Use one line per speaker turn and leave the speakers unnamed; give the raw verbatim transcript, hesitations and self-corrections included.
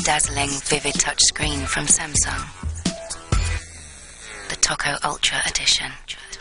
dazzling, vivid touchscreen from Samsung. The Tocco Ultra Edition.